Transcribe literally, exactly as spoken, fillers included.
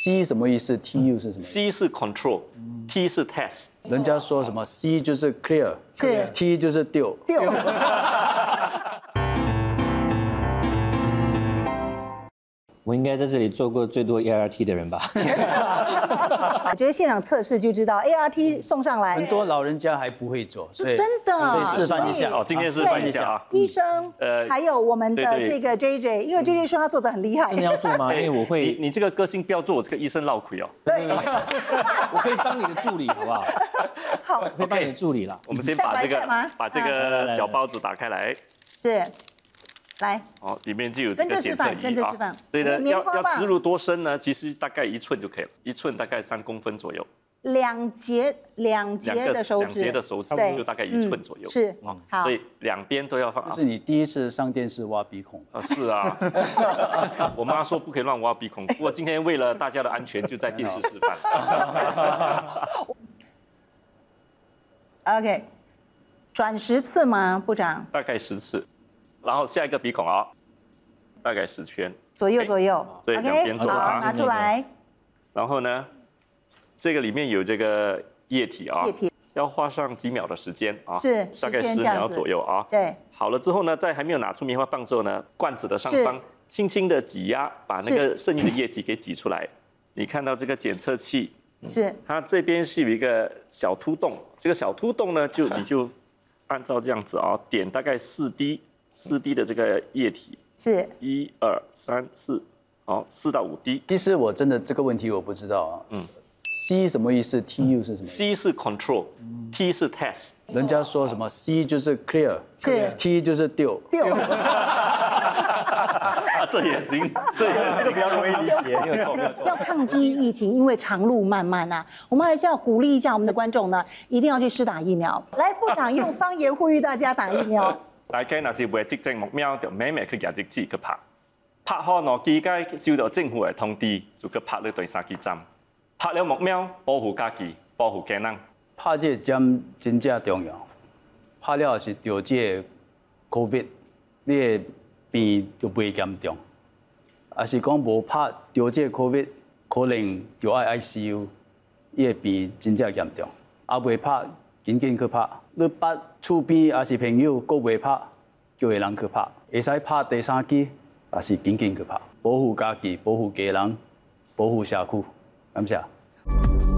C 什么意思 ？T U 是什么 ？C 是 control，T 是 test。 人家说什么 C 就是 clear， 是 T 就是丢。 丢。 我应该在这里做过最多 A R T 的人吧？ 我觉得现场测试就知道 A R T 送上来， 很多老人家还不会做，所以真的可以示范一下。 哦，今天示范一下啊。 医生，呃，还有我们的这个 J J， 因为 J J 说他做的很厉害。 真的要做吗？因为我会， 你你这个个性不要做我这个医生闹亏哦。 对， 我可以当你的助理，好不好？ 好， 可以当你的助理了。 我们先把这个把这个小包子打开来。 是。来， 哦，里面就有这个检测仪啊。 所以呢，要要植入多深呢？其实大概一寸就可以了，一寸大概三公分左右。 两节两节的手指， 两节的手指就大概一寸左右。 是，好。 所以两边都要放。 这是你第一次上电视挖鼻孔啊？是啊。我妈说不可以乱挖鼻孔，不过今天为了大家的安全，就在电视示范。 OK， 转十次吗，部长？ 大概十次。然后下一个鼻孔啊，大概十圈， 左右左右， 所以两边做啊， 拿出来。 然后呢，这个里面有这个液体啊，液体要花上几秒的时间啊， 是大概十秒左右啊。 对， 好了之后呢，在还没有拿出棉花棒之后呢，罐子的上方轻轻的挤压，把那个剩余的液体给挤出来。你看到这个检测器， 是它这边是有一个小凸洞，这个小凸洞呢，就你就按照这样子啊，点大概四滴。四滴的这个液体是一二三四，好，四到五滴。 其实我真的这个问题我不知道啊。嗯 ，C 什么意思 ？T U 是什么 ？C 是 control，T 是 test。 人家说什么 C 就是 clear， 是 T 就是丢。 丢。 这也行，这也这个比较容易理解。 没有错，没有错。 要抗击疫情，因为长路漫漫啊，我们还是要鼓励一下我们的观众呢，一定要去施打疫苗。来，部长用方言呼吁大家打疫苗。 大家若是未接種目標，就慢慢去夾隻紙去拍，拍好兩支該收到政府的通知，就去拍了第三支針。拍了目標，保護家己，保護家人。 拍這個針真正重要，拍了是得這個 COVID， 你的病就袂嚴重。啊是講無拍得這個 COVID， 可能就要 I C U， 伊的病真正嚴重。啊未拍，緊緊去拍。你捌厝邊也是朋友，佫未拍，叫個人去拍，會使拍第三支，也是緊緊去拍，保護家己，保護家人，保護社區，感謝。